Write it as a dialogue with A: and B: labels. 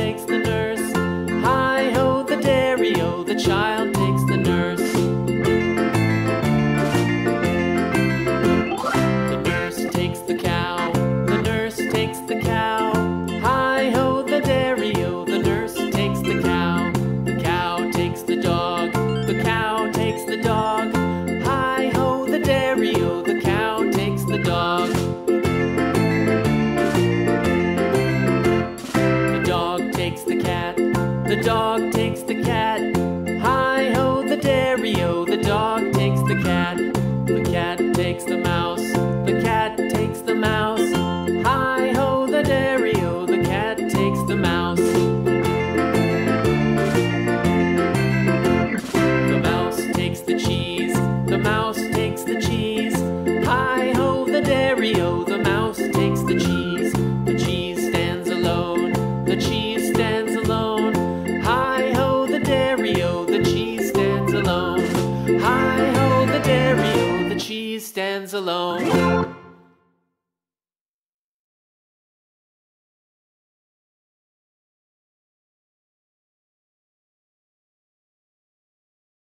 A: takes the nurse. Hi-ho, the dairy-o, the child takes the nurse. The nurse takes the cow, the nurse takes the cow. Hi-ho, the dairy-o, the nurse takes the cow. The cow takes the dog, the cow takes the dog. Hi-ho, the dairy-o, the cow takes the dog. The dog takes the cat, the dog takes the cat.